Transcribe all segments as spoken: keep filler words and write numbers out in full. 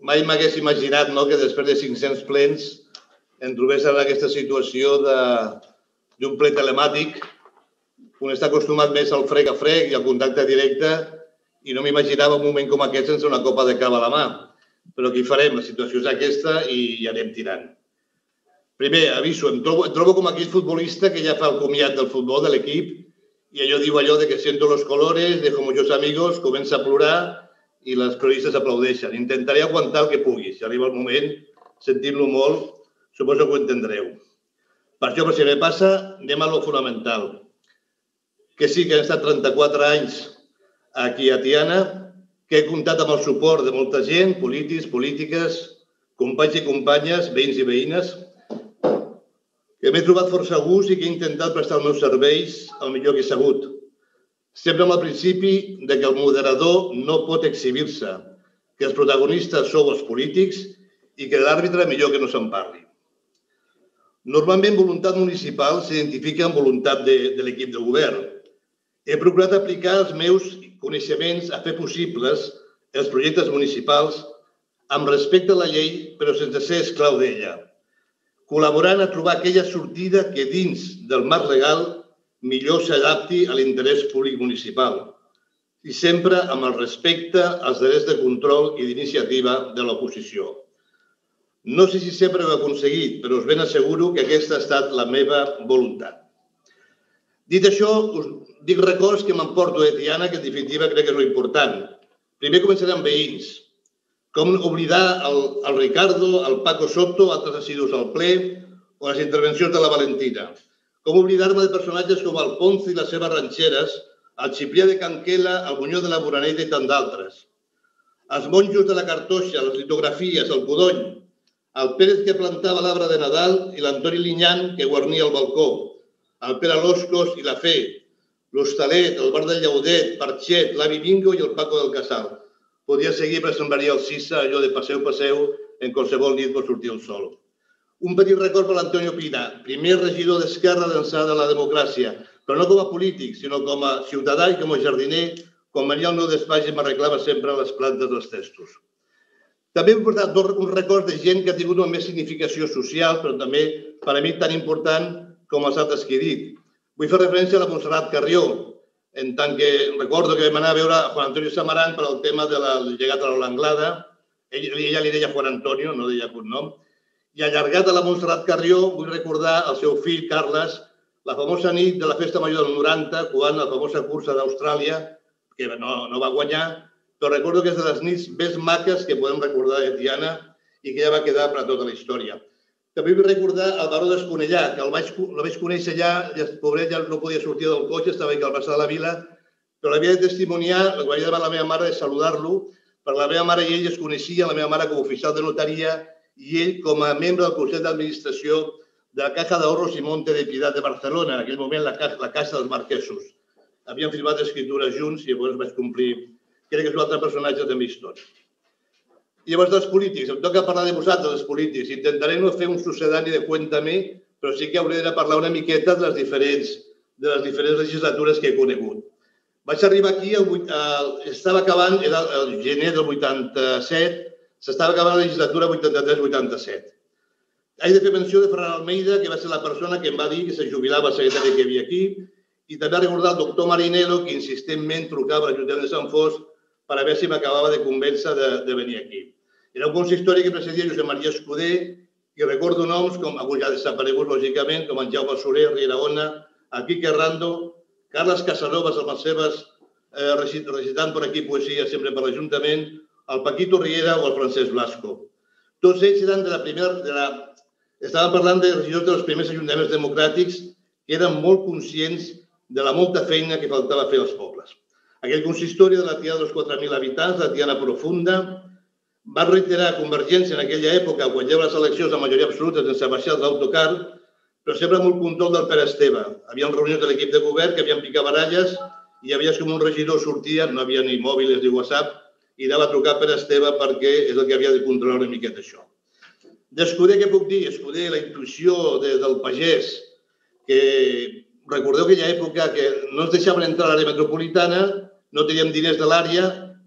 mai m'hagués imaginat que després de cinc-cents plens em trobés en aquesta situació d'un ple telemàtic, on està acostumat més al frec a frec i al contacte directe, i no m'imaginava un moment com aquest sense una copa de cava a la mà. Però què hi farem? La situació és aquesta i anem tirant. Primer, aviso, em trobo com aquell futbolista que ja fa el comiat del futbol, de l'equip, i allò diu allò de que siento los colores, dejo muchos amigos, comença a plorar i les periodistes aplaudeixen. Intentaré aguantar el que pugui. Si arriba el moment, sentint-lo molt, suposo que ho entendreu. Per això, per si me passa, anem a lo fonamental. Que sí que han estat trenta-quatre anys aquí a Tiana, que he comptat amb el suport de molta gent, polítics, polítiques, companys i companyes, veïns i veïnes, que m'he trobat força a gust i que he intentat prestar els meus serveis el millor que he sabut. Sempre amb el principi que el moderador no pot exhibir-se, que els protagonistes sou els polítics i que l'àrbitre millor que no se'n parli. Normalment, voluntat municipal s'identifica amb voluntat de l'equip de govern. He procurat aplicar els meus coneixements a fer possibles els projectes municipals amb respecte a la llei, però sense ser esclau d'ella, col·laborant a trobar aquella sortida que dins del marc legal millor s'adapti a l'interès públic municipal i sempre amb el respecte als drets de control i d'iniciativa de l'oposició. No sé si sempre ho he aconseguit, però us ben asseguro que aquesta ha estat la meva voluntat. Dit això, us dic records que m'emporto de Tiana, que en definitiva crec que és l'important. Primer començaré amb veïns. Com oblidar el Ricardo, el Paco Soto, altres assidus al ple, o les intervencions de la Valentina. Com oblidar-me de personatges com el Ponce i les seves ranxeres, el Ciprià de Canquela, el Bunyol de la Boraneda i tant d'altres. Els monjos de la Cartoixa, les litografies, el Codony, el Pérez que plantava l'arbre de Nadal i l'Antoni Linyan que guarnia el balcó, el Pere Loscos i la Fe, l'Hostalet, el Bar del Llaudet, Parxet, l'Avi Bingo i el Paco del Casal. Podia seguir, però semblaria el Sissa, allò de passeu, passeu, en qualsevol nit pot sortir el sol. Un petit record per l'Antonio Pina, primer regidor d'Esquerra d'ençà de la democràcia, però no com a polític, sinó com a ciutadà i com a jardiner, quan venia al meu despatx i m'arreglava sempre les plantes dels testos. També he portat uns records de gent que ha tingut una més significació social, però també, per a mi, tan important com els altres que he dit. Vull fer referència a la Montserrat Carrió, en tant que recordo que vam anar a veure a Juan Antonio Samaran per al tema del llegat a l'Anglada. Ella li deia Juan Antonio, no deia cognom. I allargat a la Montserrat Carrió vull recordar el seu fill, Carles, la famosa nit de la Festa Major del noranta, quan la famosa cursa d'Austràlia, que no va guanyar, però recordo que és de les nits més maques que podem recordar de Tiana i que ja va quedar per a tota la història. També vull recordar el baró d'Esponellà, que el vaig conèixer allà, el pobret ja no podia sortir del cotxe, estava aquí al passar de la vila, però l'havia de testimoniar, el que vaig demanar a la meva mare de saludar-lo, perquè la meva mare i ell es coneixien, la meva mare com a oficial de notaria i ell com a membre del Consell d'Administració de la Caja de Ahorros y Monte de Piedad de Barcelona, en aquell moment la Caixa dels Marquesos. Havíem firmat escritures junts i llavors vaig complir, crec que és un altre personatge de mi història. I llavors dels polítics, em toca parlar de vosaltres, dels polítics. Intentaré no fer un sucedani de Cuéntame, però sí que hauré de parlar una miqueta de les diferents, de les diferents legislatures que he conegut. Vaig arribar aquí, estava acabant, era el gener del vuitanta-set, s'estava acabant la legislatura vuitanta-tres vuitanta-set. Haig de fer menció de Ferran Almeida, que va ser la persona que em va dir que se jubilava el secretari que hi havia aquí, i també recordar el doctor Marinello, que insistentment trucava a l'Ajuntament de Sant Fost per a veure si m'acabava de convèncer de venir aquí. Era un consistori que presidia Josep Maria Escudé i recordo noms com, avui ja desaparegut lògicament, com en Jaume Soler, Riera Ona, el Quique Rando, Carles Casanovas, amb les seves recitant per aquí poesia sempre per l'Ajuntament, el Paquito Riera o el Francesc Blasco. Tots ells eren de la primera... Estàvem parlant de regidors dels primers ajuntaments democràtics que eren molt conscients de la molta feina que faltava fer als pobles. Aquell consistori de la Tiana dels quatre mil habitants, la Tiana Profunda, va reiterar a Convergència en aquella època, quan hi havia les eleccions de majoria absoluta sense baixar l'autocar, però sempre amb un control del Pere Esteve. Hi havia reunions de l'equip de govern que havien picat baralles i hi havia com un regidor sortia, no havia ni mòbils ni WhatsApp, i anava a trucar a Pere Esteve perquè és el que havia de controlar una miqueta això. D'Escudé, què puc dir? Escudé, la intuïció del pagès, que recordeu aquella època que no ens deixaven entrar a l'àrea metropolitana, no teníem diners de l'àrea,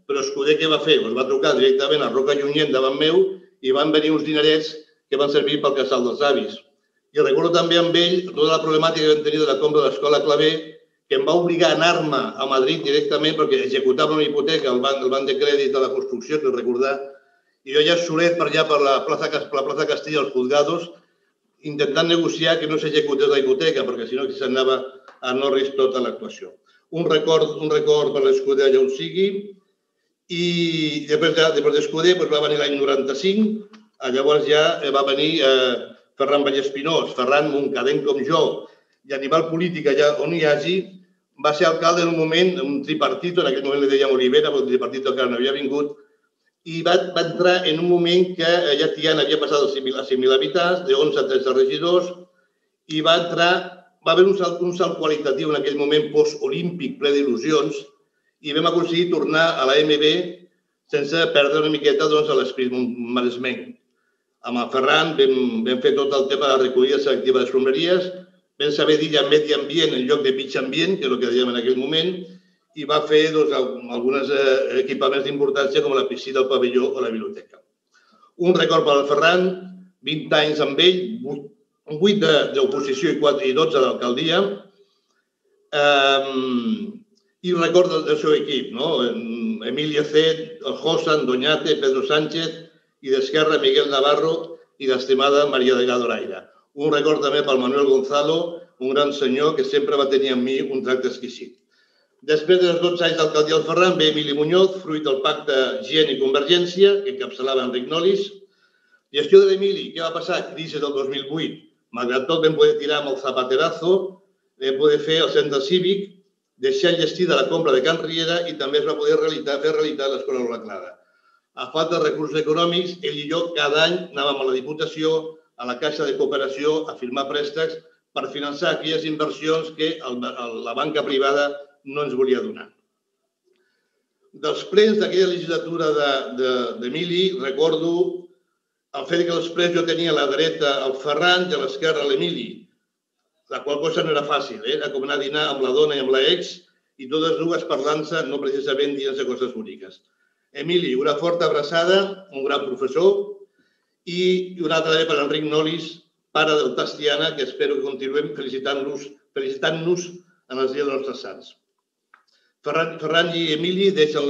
però Escuder què va fer? Es va trucar directament a Roca Llunyent davant meu i van venir uns dinerets que van servir pel casal dels avis. I recordo també amb ell tota la problemàtica que vam tenir de la compra de l'Escola Clavé, que em va obligar a anar-me a Madrid directament perquè executava una hipoteca al banc, el banc de crèdit de la construcció, que recordar, i jo ja solet per allà per la plaça, per la plaça Castilla, als Juzgados, intentant negociar que no s'executés la hipoteca, perquè si no s'anava a no risc tota l'actuació. Un record, un record per l'Escuder allà on sigui, i després, després d'Escuder va venir l'any noranta-cinc, llavors ja va venir Ferran Vallespinós, Ferran Montcadent com jo, i a nivell polític allà on hi hagi, va ser alcalde en un moment, un tripartito, en aquell moment li dèiem Olivera, però el tripartito encara no havia vingut, i va entrar en un moment que ja Tiana havia passat els cinc mil habitants, de onze a tretze regidors, i va entrar, va haver un salt, un salt qualitatiu en aquell moment post-olímpic, ple d'il·lusions, i vam aconseguir tornar a la M B sense perdre una miqueta l'esperit maresmenc. Amb el Ferran vam fer tot el tema de la recollida selectiva d'escombraries, vam saber dir ja medi ambient en lloc de mig ambient, que és el que dèiem en aquell moment, i va fer alguns equipaments d'importància com la piscina, el pavelló o la biblioteca. Un record per al Ferran, vint anys amb ell, vuit d'oposició i dotze d'alcaldia, i record del seu equip, Emília Cet, el Josan, Doñate, Pedro Sánchez, i d'Esquerra Miguel Navarro i l'estimada Maria Delgado Raira. Un record també pel Manuel Gonzalo, un gran senyor que sempre va tenir amb mi un tracte exquisit. Després dels dotze anys d'alcaldia del Ferran ve Emili Muñoz, fruit del pacte Gent i Convergència, que encapçalava Enric Nolis. Gestió de l'Emili, què va passar? Crisi del dos mil vuit. Malgrat tot vam poder tirar amb el zapaterazo, vam poder fer el centre cívic, deixar enllestida la compra de Can Riera i també es va poder fer realitat l'Escola Lola Clara. A falta de recursos econòmics, ell i jo cada any anàvem a la Diputació, a la Caixa de Cooperació, a firmar préstecs per finançar aquelles inversions que la banca privada no ens volia donar. Dels plens d'aquella legislatura d'Emili, recordo el fet que als plens jo tenia a la dreta el Ferran i a l'esquerra l'Emili, la qual cosa no era fàcil, era com anar a dinar amb la dona i amb l'ex i totes dues parlant-se, no precisament dient-se coses boniques. Emili, una forta abraçada, un gran professor, i una altra per Enric Nolis, pare del Tastiana, que espero que continuem felicitant-nos en els dies dels nostres sants. Ferran i Emili deixen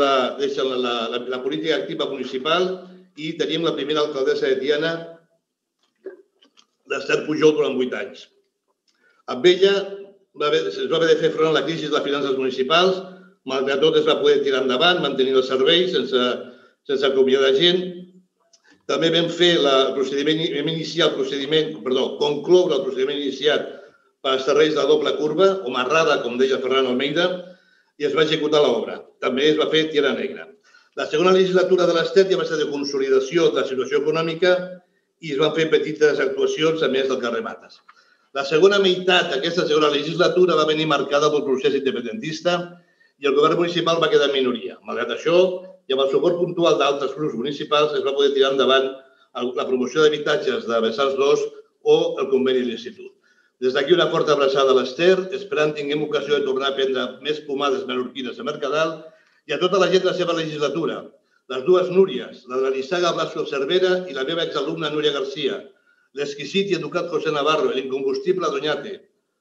la política activa municipal i tenim la primera alcaldessa de Tiana, l'Ester Pujol, durant vuit anys. Amb ella es va haver de fer front a la crisi de les finances municipals, malgrat tot es va poder tirar endavant, mantenir els serveis sense acomiadar gent. També vam fer el procediment, vam iniciar el procediment, perdó, concloure el procediment iniciat per als serveis de la doble curva, o marrada, com deia Ferran Almeida, i es va executar l'obra. També es va fer Tierra Negra. La segona legislatura de l'Ester ja va ser de consolidació de la situació econòmica i es van fer petites actuacions a més del carrer Mates. La segona meitat d'aquesta segona legislatura va venir marcada pel procés independentista i el govern municipal va quedar en minoria. Malgrat això, i amb el suport puntual d'altres grups municipals, es va poder tirar endavant la promoció d'habitatges de Vessals dos o el conveni de l'Institut. Des d'aquí una forta abraçada a l'Ester, esperant tinguem ocasió de tornar a prendre més pomades menorquines a Mercadal i a tota la gent de la seva legislatura. Les dues Núries, la de l'Issaga Blasco Cervera i la meva exalumna Núria Garcia, l'exquisit i educat José Navarro, l'incombustible Doñate,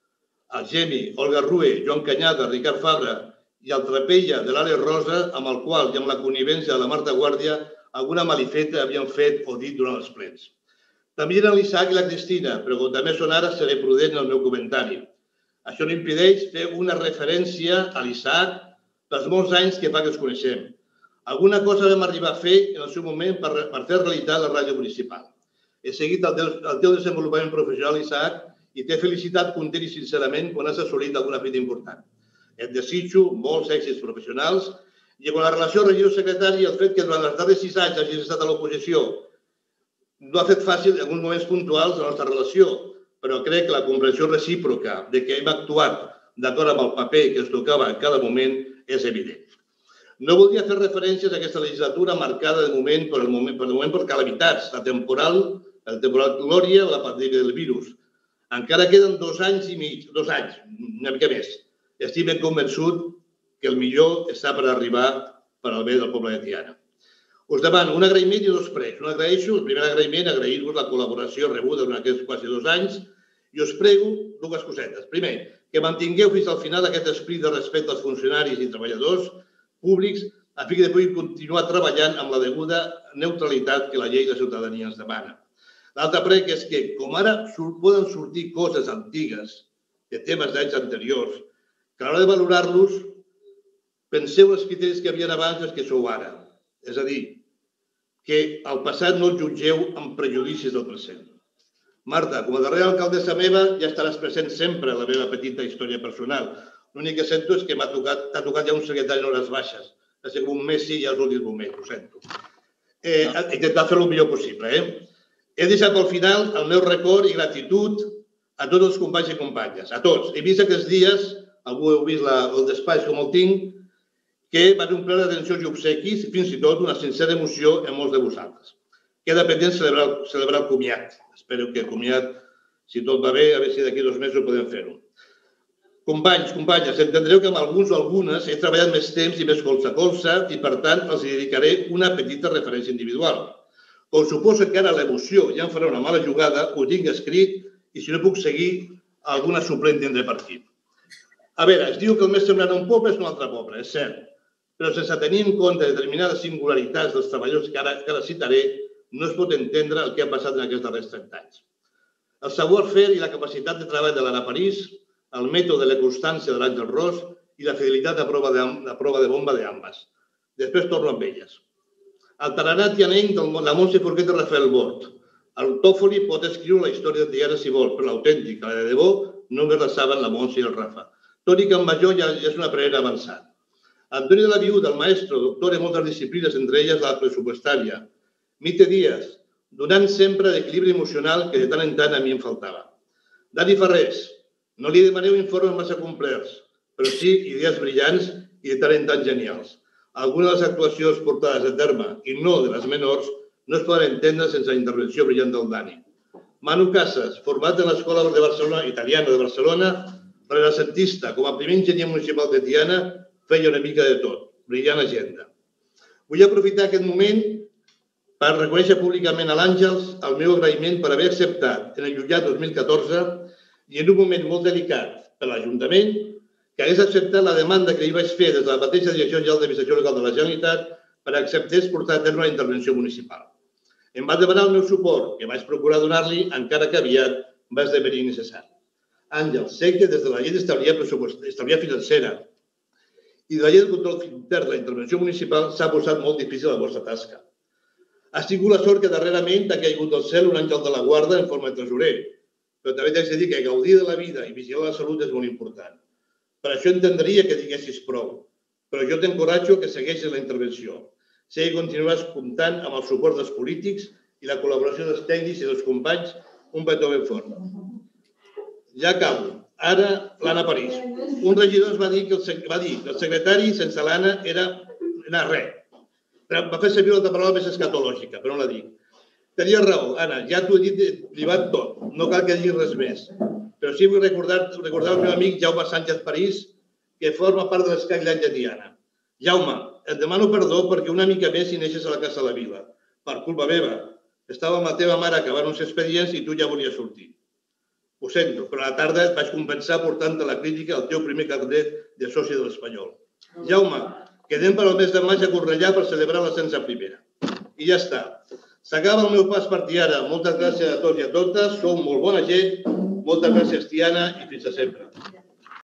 el Gemi, Olga Rue, Joan Canyada, Ricard Fabra i el Trapella de l'Àlex Rosa, amb el qual i amb la connivència de la Marta Guàrdia alguna malifeta havien fet o dit durant els plens. També eren l'Isaac i la Cristina, però com també són ara, seré prudent en el meu comentari. Això no impedeix fer una referència a l'Isaac pels molts anys que fa que els coneixem. Alguna cosa vam arribar a fer en el seu moment per fer realitat la ràdio municipal. He seguit el teu desenvolupament professional, Isaac, i t'he felicitat content i sincerament quan has assolit alguna fita important. Et desitjo molts èxits professionals i amb la relació regidor-secretari el fet que durant els darrers sis anys hagis estat a l'oposició no ha fet fàcil en alguns moments puntuals la nostra relació, però crec que la comprensió recíproca de que hem actuat d'acord amb el paper que ens tocava en cada moment és evident. No voldria fer referències a aquesta legislatura marcada de moment per el moment per calamitats, la temporal, el temporal Glòria o la pandèmia del virus. Encara queden dos anys i mig, dos anys, una mica més. Estic ben convençut que el millor està per arribar per al bé del poble de Tiana. Us demano un agraïment i dos pregs. Un agraeixo, el primer agraïment, agrair-vos la col·laboració rebuda durant aquests quasi dos anys i us prego dues cosetes. Primer, que mantingueu fins al final aquest esprit de respecte als funcionaris i treballadors públics a fi que puguin continuar treballant amb la deguda neutralitat que la llei de ciutadania ens demana. L'altre prec és que, com ara poden sortir coses antigues de temes d'anys anteriors, que a l'hora de valorar-los penseu els criteris que hi havia abans i els que sou ara. És a dir, que al passat no el jutgeu amb prejudicis del present. Marta, com a darrera alcaldessa meva, ja estaràs present sempre en la meva petita història personal. L'únic que sento és que m'ha tocat, t'ha tocat ja un secretari en hores baixes. Ha sigut un mes i ja els últims moments, ho sento. Eh, intentar fer el millor possible. Eh? He deixat al final el meu record i gratitud a tots els companys i companyes, a tots. He vist aquests dies, algú heu vist la, el despatx com el tinc, que van omplir d'atencions i obsequis i fins i tot una sincera emoció en molts de vosaltres. Queda pendent celebrar, celebrar el comiat. Espero que el comiat, si tot va bé, a veure si d'aquí dos mesos podem fer-ho. Companys, companyes, entendreu que amb alguns o algunes he treballat més temps i més colze a colze i, per tant, els dedicaré una petita referència individual. Com suposo que ara l'emoció ja em farà una mala jugada, ho tinc escrit i, si no puc seguir, alguna suplent tindré per aquí. A veure, es diu que el més semblant a un poble és un altre poble, és cert, però sense tenir en compte determinades singularitats dels treballadors que ara, que ara citaré, no es pot entendre el que ha passat en aquests darrers trenta anys. El savoir-faire i la capacitat de treball de l'Anna París, el mètode de la constància de l'Àngel Ros i la fidelitat a prova de, a prova de bomba d'ambes. Després torno amb elles. El taranà tianenc de la Montse Forquet de Rafael Bort. El Tòfoli pot escriure la història de Tiana si vol, però l'autèntica, la de debò, només la saben la Montse i el Rafa. Toni Campmajor ja és una prevera avançada. Antoni de la Viuda, el maestro, doctor en moltes disciplines, entre elles la pressupostària. Mite Díaz, donant sempre l'equilibri emocional que de tant en tant a mi em faltava. Dani Ferrés, no li demaneu informes massa complets, però sí idees brillants i de tant en tant genials. Algunes de les actuacions portades a terme, i no de les menors, no es poden entendre sense la intervenció brillant del Dani. Manu Casas, format en l'Escola de Barcelona, italiana de Barcelona, renacentista, com a primer enginyer municipal de Tiana, feia una mica de tot, brillant agenda. Vull aprofitar aquest moment per reconèixer públicament a l'Àngels el meu agraïment per haver acceptat en el juliol dos mil catorze i en un moment molt delicat per l'Ajuntament que hagués acceptat la demanda que li vaig fer des de la mateixa Direcció General d'Administració Local de la Generalitat per acceptés portar a terme la intervenció municipal. Em va demanar el meu suport, que vaig procurar donar-li, encara que aviat va esdevenir necessari. Àngel, sé que des de la llei d'estabilitat financera i de la llei de control intern de la intervenció municipal s'ha posat molt difícil la vostra tasca. Has tingut la sort que darrerament t'ha caigut del cel un àngel de la guarda en forma de tresorer, però també t'haig de dir que gaudir de la vida i vigilar la salut és molt important. Per això entendria que diguessis prou, però jo t'encoratjo que segueixis la intervenció. Sé que continuaràs comptant amb el suport dels polítics i la col·laboració dels tècnics i dels companys, un petó ben fort. Ja acabo. Ara, l'Anna París. Un regidor ens va dir que el, va dir que el secretari sense l'Anna era, era res. Va fer servir l'altra paraula més escatològica, però no la dic. Tenia raó, Anna, ja t'ho he dit privat tot, no cal que diguis res més. Però sí vull recordar, recordar el meu amic Jaume Sánchez París, que forma part de l'escatllat de Tiana. Jaume, et demano perdó perquè una mica més hi neixes a la Casa de la Vila. Per culpa meva. Estava amb la teva mare acabant uns expedients i tu ja volies sortir. Ho sento, però a la tarda et vaig compensar portant-te la crítica al teu primer carnet de soci de l'Espanyol. Jaume, quedem per al mes de maig a Cornellà per celebrar l'ascens a primera. I ja està. S'acaba el meu pas per Tiana. Moltes gràcies a tots i a totes. Sou molt bona gent. Moltes gràcies, Tiana, i fins a sempre.